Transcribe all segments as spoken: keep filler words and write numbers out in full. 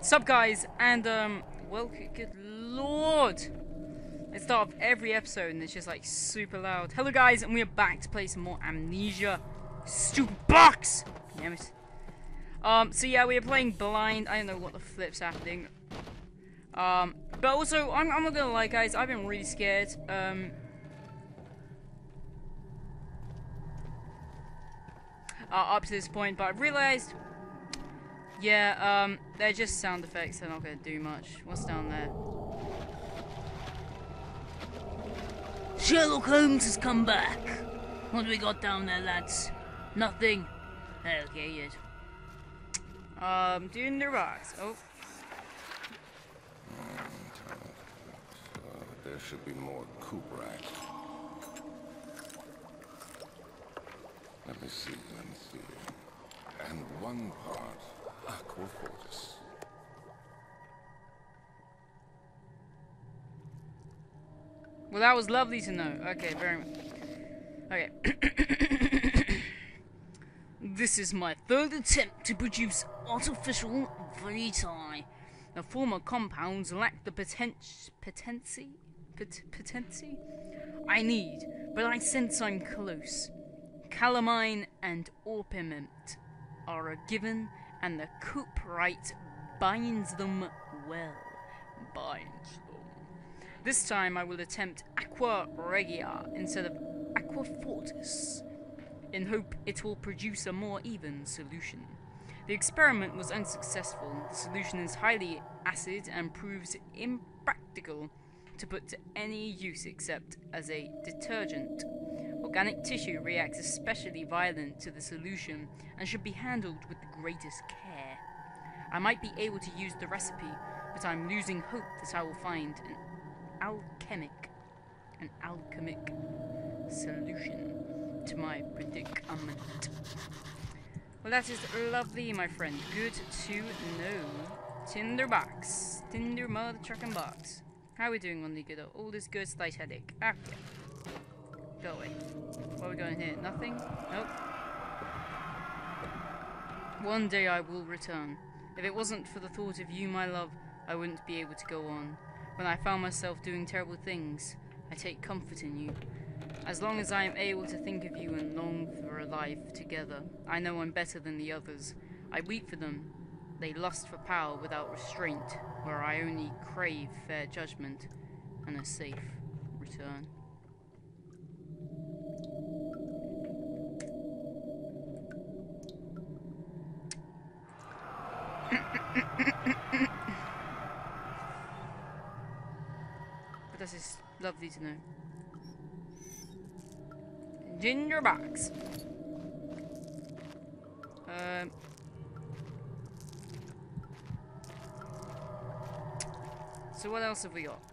Sup guys, and um, well, good lord. I start off every episode and it's just like super loud. Hello guys, and we are back to play some more Amnesia. Stupid box! Damn it. Um, so yeah, we are playing blind. I don't know what the flip's happening. Um, but also, I'm, I'm not gonna lie guys, I've been really scared. Um, uh, up to this point, but I've realized, yeah, um, they're just sound effects, they're not gonna do much. What's down there? Sherlock Holmes has come back. What do we got down there, lads? Nothing. Okay, yes. Um, doing the rocks. Oh. So there should be more Cooperite. Let me see, let me see. And one part Aquafortis. Well, that was lovely to know. Okay, very much. Okay. This is my third attempt to produce artificial vitae. The former compounds lack the poten potency, pot potency I need, but I sense I'm close. Calamine and orpiment are a given, and the Cooperite binds them well. Binds them. This time I will attempt Aqua Regia instead of Aqua Fortis, in hope it will produce a more even solution. The experiment was unsuccessful. The solution is highly acid and proves impractical to put to any use except as a detergent. Organic tissue reacts especially violent to the solution and should be handled with the greatest care. I might be able to use the recipe, but I'm losing hope that I will find an alchemic, an alchemic solution to my predicament. Well, that is lovely, my friend. Good to know. Tinderbox. Tinder mother trucking box. How are we doing on the good? All is good, slight headache. Okay. Go away. What are we going here? Nothing? Nope. One day I will return. If it wasn't for the thought of you, my love, I wouldn't be able to go on. When I found myself doing terrible things, I take comfort in you. As long as I am able to think of you and long for a life together, I know I'm better than the others. I weep for them. They lust for power without restraint, where I only crave fair judgment and a safe return. But this is lovely to know. Ginger box. Um. So what else have we got?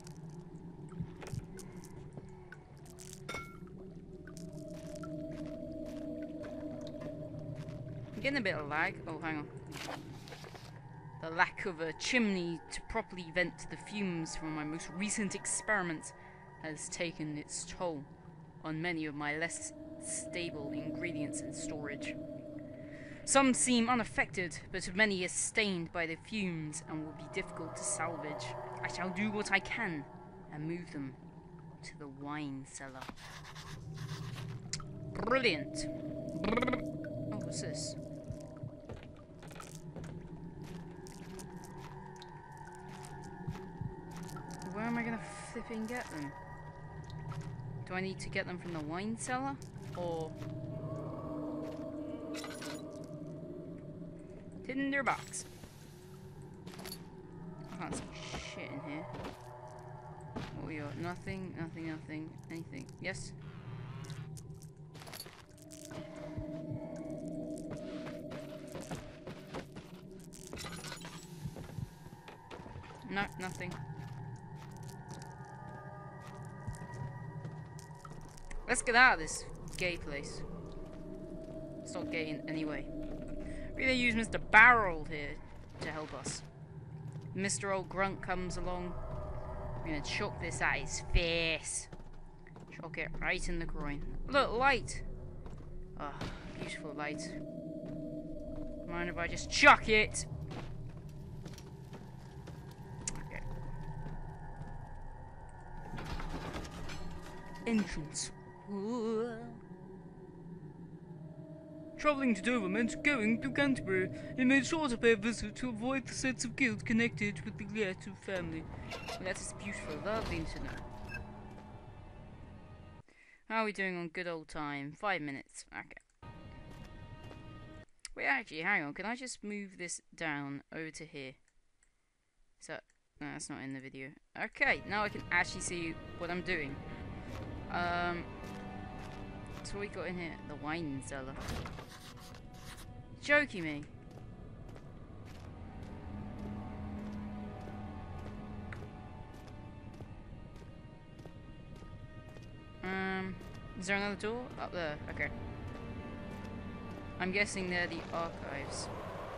I'm getting a bit of lag. Oh, hang on. The lack of a chimney to properly vent the fumes from my most recent experiments has taken its toll on many of my less stable ingredients in storage. Some seem unaffected, but many are stained by the fumes and will be difficult to salvage. I shall do what I can and move them to the wine cellar. Brilliant. Oh, what's this? Where am I gonna flipping get them? Do I need to get them from the wine cellar? Or Tinderbox? I can't see shit in here. What we got? Nothing, nothing, nothing, anything. Yes? No, nothing. Let's get out of this gay place. It's not gay in any way. We're gonna use Mister Barrel here to help us. Mister Old Grunt comes along. We're gonna chuck this at his face. Chuck it right in the groin. Look, light! Oh, beautiful light. Mind if I just chuck it? entrance. Travelling to Dover meant going to Canterbury. He made sure to pay a visit to avoid the sense of guilt connected with the Glietu family. Well, that is beautiful, lovely to know. How are we doing on good old time? Five minutes. Okay. Wait, actually, hang on. Can I just move this down over to here? So, no, that's not in the video. Okay, now I can actually see what I'm doing. Um, so what we got in here? The wine cellar. Joking me. Um, is there another door? Up there, okay. I'm guessing they're the archives.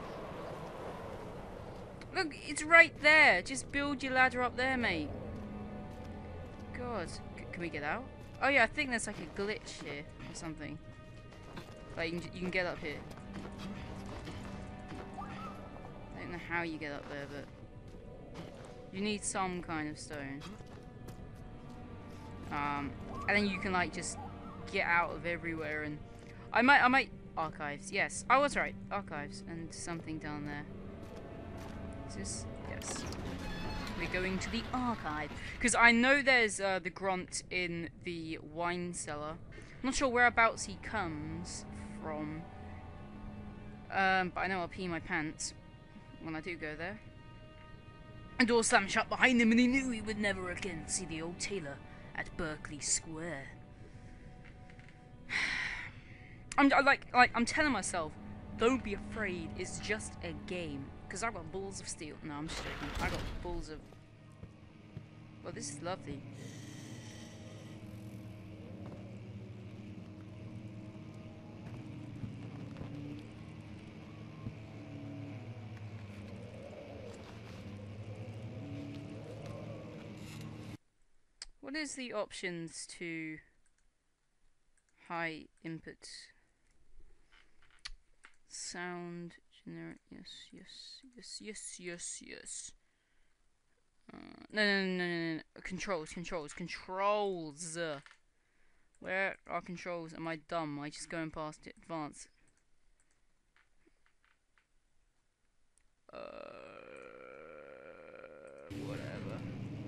Look, it's right there. Just build your ladder up there, mate. God, C can we get out? Oh yeah, I think there's like a glitch here or something. Like you can, you can get up here. I don't know how you get up there, but you need some kind of stone. Um, and then you can like just get out of everywhere. And I might, I might archives. Yes, I was right. Archives and something down there. Is this? Yes. We're going to the archive because I know there's uh, the grunt in the wine cellar. I'm not sure whereabouts he comes from, um, but I know I'll pee my pants when I do go there. The door slammed shut behind him, and he knew he would never again see the old tailor at Berkeley Square. I'm I like like I'm telling myself, don't be afraid. It's just a game. Because I've got balls of steel. No, I'm just joking. I got balls of... Well, this is lovely. What is the options to high input sound? Generic, yes, yes, yes, yes, yes, yes. Uh, no, no, no, no, no, no. Controls, controls, controls. Where are controls? Am I dumb? Am I just going past it? Advanced. Uh, whatever.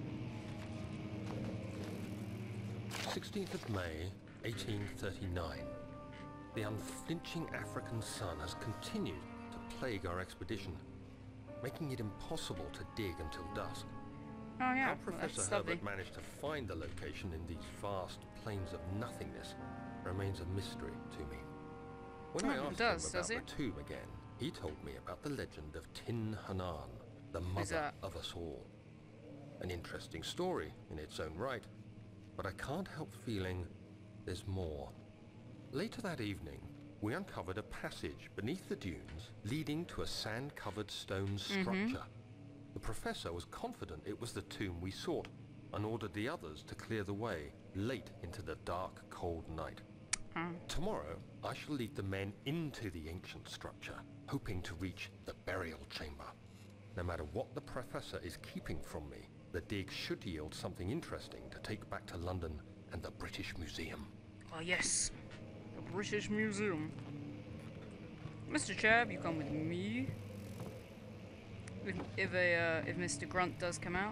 sixteenth of May, eighteen thirty-nine. The unflinching African sun has continued to plague our expedition, making it impossible to dig until dusk. Oh yeah, How well, Professor that's Herbert lovely. managed to find the location in these vast plains of nothingness remains a mystery to me. When I Oh, it asked does, him about does the it? tomb again, he told me about the legend of Tin Hanan, the Who's mother that? of us all. An interesting story in its own right, but I can't help feeling there's more. Later that evening, we uncovered a passage beneath the dunes leading to a sand-covered stone structure. Mm-hmm. The professor was confident it was the tomb we sought and ordered the others to clear the way late into the dark, cold night. Oh. Tomorrow, I shall lead the men into the ancient structure, hoping to reach the burial chamber. No matter what the professor is keeping from me, the dig should yield something interesting to take back to London and the British Museum. Oh yes, the British Museum. Mister Chab, you come with me. If, if a uh, if Mister Grunt does come out,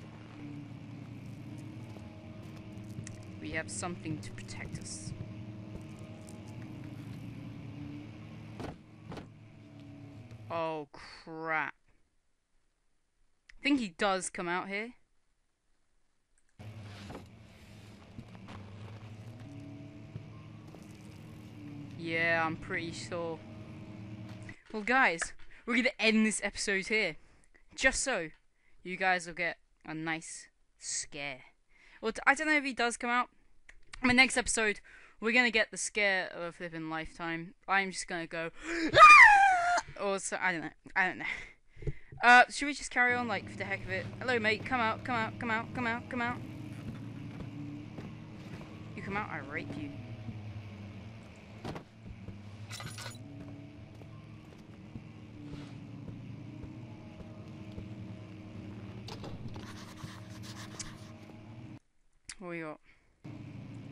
we have something to protect us. Oh crap! I think he does come out here. Yeah, I'm pretty sure. Well, guys, we're gonna end this episode here, just so you guys will get a nice scare. Well, t I don't know if he does come out. In the next episode, we're gonna get the scare of a flipping lifetime. I'm just gonna go, or so I don't know. I don't know. Uh, should we just carry on, like, for the heck of it? Hello, mate. Come out. Come out. Come out. Come out. Come out. You come out, I rape you. What we got?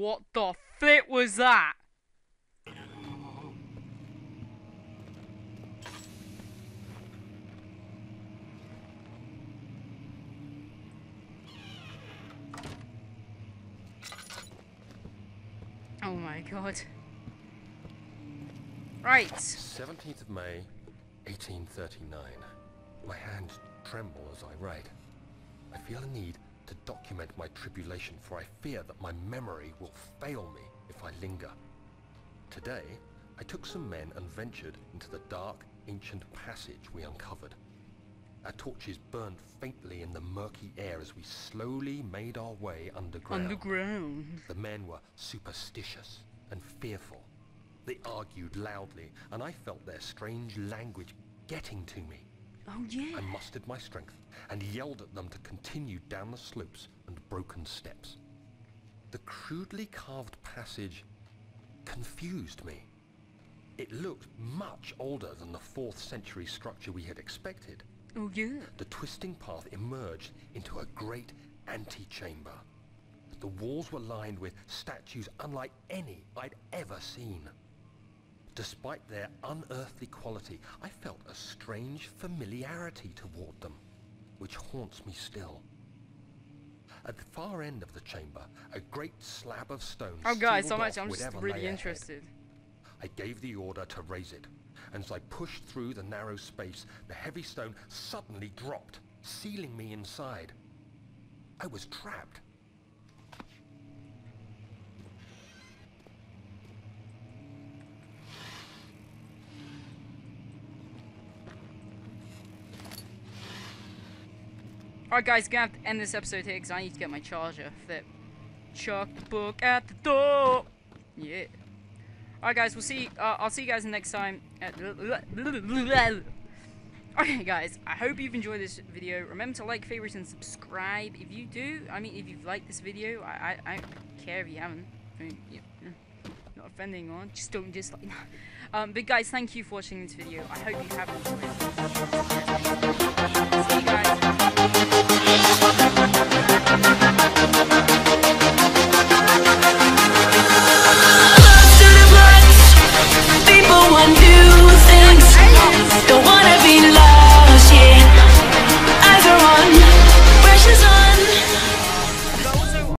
What the flip was that? Oh my god. Right. seventeenth of May, eighteen thirty-nine. My hands tremble as I write. I feel a need to document my tribulation, for I fear that my memory will fail me if I linger. Today, I took some men and ventured into the dark, ancient passage we uncovered. Our torches burned faintly in the murky air as we slowly made our way underground. Underground. The men were superstitious and fearful. They argued loudly, and I felt their strange language getting to me. Oh yeah. I mustered my strength and yelled at them to continue down the slopes and broken steps. The crudely carved passage confused me. It looked much older than the fourth century structure we had expected. Oh yeah. The twisting path emerged into a great antechamber. The walls were lined with statues unlike any I'd ever seen. Despite their unearthly quality, I felt a strange familiarity toward them, which haunts me still. At the far end of the chamber, a great slab of stone. Oh guys, sealed I'm, actually, I'm off just whatever really lay ahead. interested. I gave the order to raise it, and as I pushed through the narrow space, the heavy stone suddenly dropped, sealing me inside. I was trapped. Alright guys, gonna have to end this episode here because I need to get my charger. Flip. Chuck the book at the door. Yeah. Alright guys, we'll see, uh, I'll see you guys next time. Okay guys, I hope you've enjoyed this video. Remember to like, favorite, and subscribe if you do. I mean, if you've liked this video, I, I, I don't care if you haven't. I mean, yeah, not offending anyone, just don't dislike. um, but guys, thank you for watching this video. I hope you have enjoyed it. See you guys.